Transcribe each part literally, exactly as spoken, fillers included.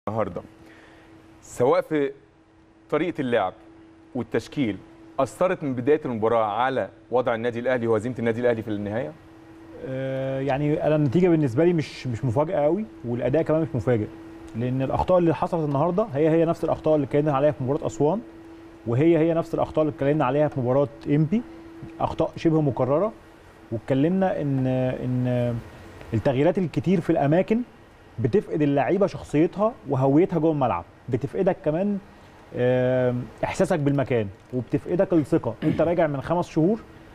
النهارده سواء في طريقه اللعب والتشكيل اثرت من بدايه المباراه على وضع النادي الاهلي وهزيمه النادي الاهلي في النهايه؟ آه يعني انا النتيجه بالنسبه لي مش مش مفاجاه قوي، والاداء كمان مش مفاجئ، لان الاخطاء اللي حصلت النهارده هي هي نفس الاخطاء اللي اتكلمنا عليها في مباراه اسوان، وهي هي نفس الاخطاء اللي اتكلمنا عليها في مباراه امبي، اخطاء شبه مكرره. واتكلمنا ان ان التغييرات الكتير في الاماكن بتفقد اللعيبه شخصيتها وهويتها جوه الملعب، بتفقدك كمان احساسك بالمكان، وبتفقدك الثقه. انت راجع من خمس شهور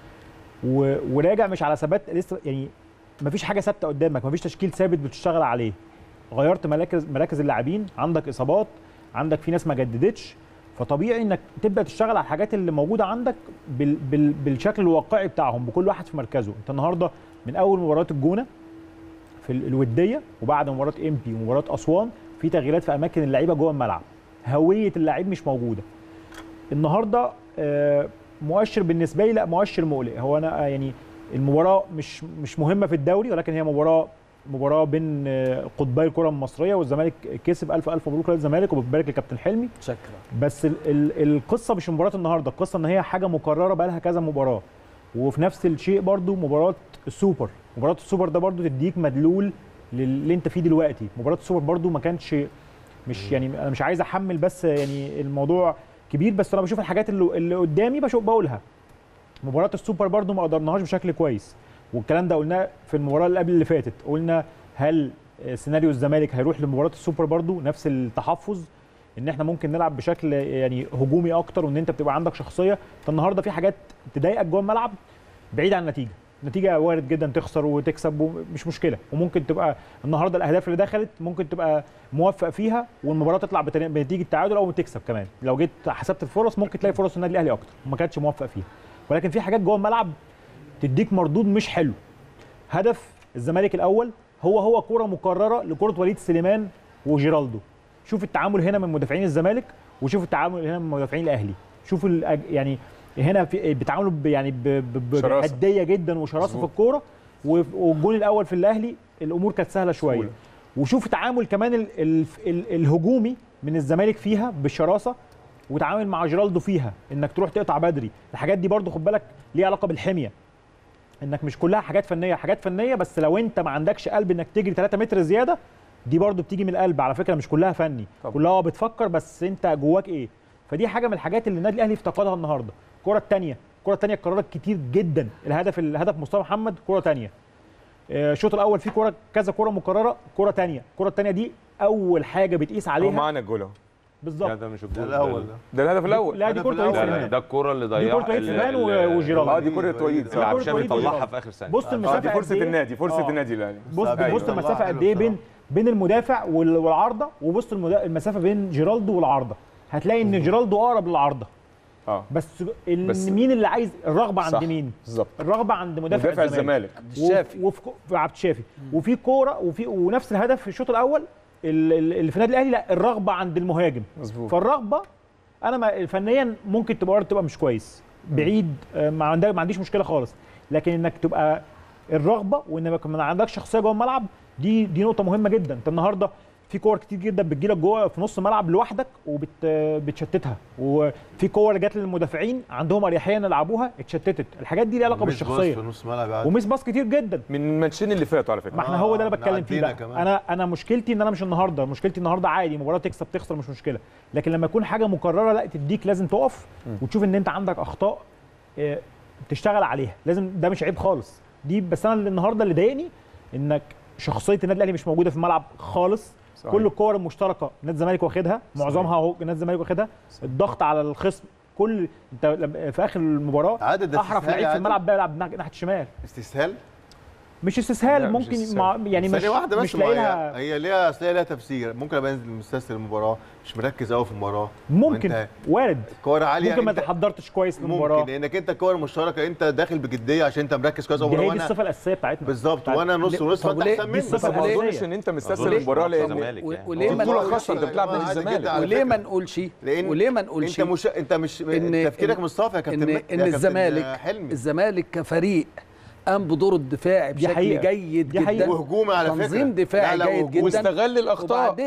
وراجع مش على ثبات، لسه يعني مفيش حاجه ثابته قدامك، مفيش تشكيل ثابت بتشتغل عليه. غيرت مراكز مراكز اللاعبين، عندك اصابات، عندك في ناس ما جددتش، فطبيعي انك تبدا تشتغل على الحاجات اللي موجوده عندك بال بال بالشكل الواقعي بتاعهم، بكل واحد في مركزه. انت النهارده من اول مباراه الجونه في الوديه، وبعد مباراه امبي ومباراه اسوان، في تغييرات في اماكن اللعيبه جوه الملعب، هويه اللعيب مش موجوده. النهارده مؤشر بالنسبه لي، لا مؤشر مقلق. هو انا يعني المباراه مش مش مهمه في الدوري، ولكن هي مباراه مباراه بين قطبي الكره المصريه، والزمالك كسب. الف الف مبروك للزمالك، وبتبارك لكابتن حلمي. شكرا. بس ال ال القصه مش مباراه النهارده، القصه ان هي حاجه مكرره بقى لها كذا مباراه. وفي نفس الشيء برضو مباراه السوبر، مباراه السوبر ده برضو تديك مدلول للي انت فيه دلوقتي. مباراه السوبر برضو ما كانتش مش يعني انا مش عايز احمل، بس يعني الموضوع كبير، بس انا بشوف الحاجات اللي, اللي قدامي بشوف بقولها. مباراه السوبر برضو ما قدرناهاش بشكل كويس، والكلام ده قلناه في المباراه اللي قبل اللي فاتت. قلنا هل سيناريو الزمالك هيروح لمباراه السوبر برضو نفس التحفظ، ان احنا ممكن نلعب بشكل يعني هجومي اكتر، وان انت بتبقى عندك شخصيه. فالنهارده في حاجات تضايقك جوه الملعب بعيد عن النتيجه. النتيجه وارد جدا تخسر وتكسب، مش مشكله، وممكن تبقى النهارده الاهداف اللي دخلت ممكن تبقى موفق فيها والمباراه تطلع بنتيجه تعادل او تكسب كمان. لو جيت حسبت الفرص ممكن تلاقي فرص النادي الاهلي اكتر وما كانتش موفق فيها، ولكن في حاجات جوه الملعب تديك مردود مش حلو. هدف الزمالك الاول هو هو كره مكرره لكره وليد سليمان وجيرالدو. شوف التعامل هنا من مدافعين الزمالك، وشوف التعامل هنا من مدافعين الاهلي. شوف يعني هنا في بيتعاملوا يعني بحديه جدا وشراسه في الكوره، والجون الاول في الاهلي الامور كانت سهله شويه. وشوف تعامل كمان ال ال ال الهجومي من الزمالك فيها بالشراسه، وتعامل مع جيرالدو فيها انك تروح تقطع بدري. الحاجات دي برضو خد بالك ليها علاقه بالحميه، انك مش كلها حاجات فنيه، حاجات فنيه بس لو انت ما عندكش قلب انك تجري ثلاثة متر زياده، دي برضو بتيجي من القلب على فكره، مش كلها فني. طبعا. كلها بتفكر بس انت جواك ايه. فدي حاجه من الحاجات اللي النادي الاهلي افتقدها النهارده. الكره الثانيه الكره الثانيه اتكررت كتير جدا. الهدف الهدف مصطفى محمد كره ثانيه، الشوط الاول فيه كره كذا كره مكرره، كره ثانيه. الكره الثانيه دي اول حاجه بتقيس عليها. معانا الجول اهو بالظبط. ده مش الجول الاول، ده ده الهدف الاول. لا دي كره وليد سليمان، ده الكره اللي ضيعها. دي كره وليد سليمان وجيرالدو. اه دي كره وليد اللي عبد الشافي طلعها في اخر ثانيه. بص المسافه، دي فرصه النادي، فرصه النادي الاهلي. بص بص المسافه قد ايه بين بين المدافع والعارضه، وبص المسافه بين جيرالدو والعارضه، هتلاقي ان جيرالدو اقرب للعارضه. اه بس, بس مين اللي عايز الرغبه عند مين؟ بالظبط، الرغبه عند مدافع, مدافع الزمالك عبد الشافي وفي عبد الشافي. وفي كوره وفي ونفس الهدف في الشوط الاول اللي في النادي الاهلي، لا الرغبه عند المهاجم. مظبوط. فالرغبه انا ما فنيا ممكن تبقى تبقى مش كويس بعيد، ما عندي ما عنديش مشكله خالص، لكن انك تبقى الرغبه وانك ما عندكش شخصيه جوه الملعب، دي دي نقطه مهمه جدا. انت النهارده في كور كتير جدا بتجيلك جوه في نص الملعب لوحدك وبتشتتها، وفي كور جات للمدافعين عندهم اريحيه يلعبوها اتشتتت. الحاجات دي ليها علاقه بالشخصيه. في نص ملعب وميس باص كتير جدا من الماتشين اللي فاتوا على فكره. ما احنا هو ده اللي بتكلم فيه بقى. انا انا مشكلتي ان انا مش النهارده، مشكلتي النهارده عادي مباراه تكسب تخسر مش مشكله، لكن لما يكون حاجه مكرره لا تديك لازم تقف وتشوف ان انت عندك اخطاء اه تشتغل عليها. لازم، ده مش عيب خالص دي. بس انا اللي النهارده اللي ضايقني انك شخصيه النادي الاهلي مش موجوده في الملعب خالص. صحيح. كل الكور المشتركه نادي الزمالك واخدها، معظمها اهو نادي الزمالك واخدها. الضغط على الخصم، كل انت في اخر المباراه احرف لعيب في الملعب بيلعب ناحيه الشمال. استسهال؟ مش استسهال، ممكن مش مع يعني مش واحده بس مش لاقيها. هي ليها اصل ليها تفسير. ممكن ابقى انزل مستسهل المباراه، مش مركز قوي في المباراه، ممكن وارد كوره عاليه، ممكن ما تحضرتش كويس للمباراه، ممكن لانك انت الكوره المشتركه انت داخل بجديه عشان انت مركز كويس. دي هي دي الصفه الاساسيه بتاعتنا بالظبط، وانا نص ونص فانت احسن مني. بس ما اظنش ان انت مستسهل المباراه، لان وليه ما نقولش انت بتلعب نادي الزمالك، وليه ما نقولش وليه ما نقولش انت مش انت مش تفكيرك مش صافي يا كابتن. ان الزمالك الزمالك كفريق قام بدوره الدفاعي بشكل جيد جدا، وهجومي على فكره، تنظيم دفاعي جيد جدا، واستغل الاخطاء. وبعدين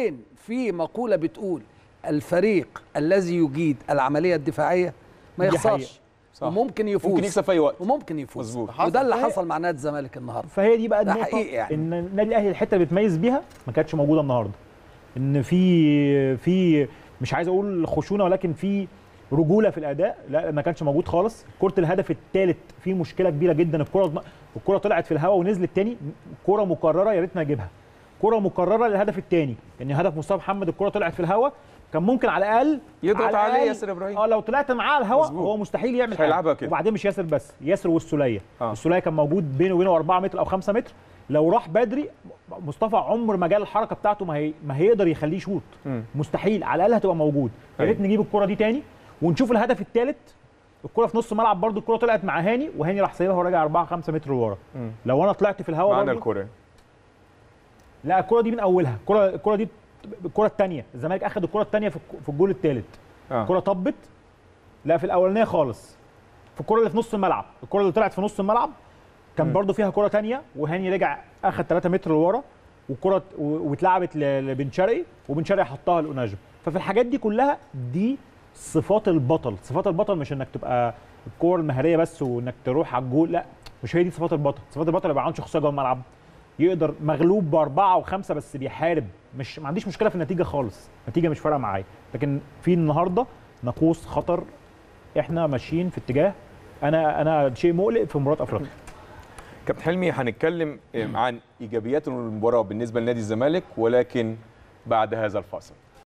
في مقوله بتقول الفريق الذي يجيد العمليه الدفاعيه ما دي يخسرش وممكن يفوز، ممكن يكسب في اي وقت، وممكن يفوز مظبوط. وده اللي حصل مع نادي الزمالك النهارده. فهي دي بقى ده النقطه حقيقي يعني. ان النادي الاهلي الحته اللي بيتميز بيها ما كانتش موجوده النهارده، ان في في مش عايز اقول خشونه ولكن في رجوله في الاداء، لا ما كانش موجود خالص. كره الهدف الثالث في مشكله كبيره جدا، الكره الكره طلعت في الهواء ونزلت تاني، كره مكرره يا ريتنا نجيبها، كره مكرره للهدف الثاني، يعني هدف مصطفى محمد الكره طلعت في الهواء كان ممكن على الاقل يضغط على عليه الأقل ياسر ابراهيم. اه لو طلعت معاه على الهواء مظبوط. هو مستحيل يعمل مش هيلعبها حاجه. كده. وبعدين مش ياسر بس، ياسر والسوليه آه. السوليه كان موجود بينه وبينه أربعة متر او خمسة متر، لو راح بدري مصطفى عمر ما جال الحركه بتاعته ما هي ما هيقدر يخليه يشوط، مستحيل، على الاقل هتبقى موجود. يا ريت نجيب الكره دي تاني ونشوف الهدف الثالث، الكره في نص ملعب برده، الكره طلعت مع هاني وهاني راح سايبها وراجع أربعة خمسة متر لورا. لو انا طلعت في الهواء معانا برضه الكره لا الكره دي من اولها، الكره الكره دي الكره الثانيه، الزمالك اخذ الكره الثانيه في في الجول الثالث. آه. الكره طبت، لا في الاولانيه خالص، في الكره اللي في نص الملعب، الكره اللي طلعت في نص الملعب كان برضو فيها كره ثانيه وهاني رجع اخذ ثلاثة متر لورا والكره واتلعبت لبن شرقي وبن شرقي حطها لأوناجم. ففي الحاجات دي كلها دي صفات البطل، صفات البطل مش انك تبقى الكور المهاريه بس وانك تروح على الجول، لا مش هي دي صفات البطل. صفات البطل يبقى عنده شخصيه جوه الملعب، يقدر مغلوب باربعه وخمسه بس بيحارب، مش ما عنديش مشكله في النتيجه خالص، النتيجه مش فارقه معايا، لكن في النهارده ناقوس خطر، احنا ماشيين في اتجاه انا انا شيء مقلق في مباراه افريقيا. كابتن حلمي هنتكلم عن ايجابيات المباراه بالنسبه لنادي الزمالك ولكن بعد هذا الفاصل.